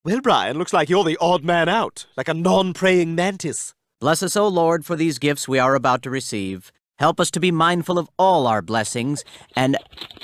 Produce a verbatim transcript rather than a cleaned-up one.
Well, Brian, looks like you're the odd man out, like a non-praying mantis. Bless us, O Lord, for these gifts we are about to receive. Help us to be mindful of all our blessings, and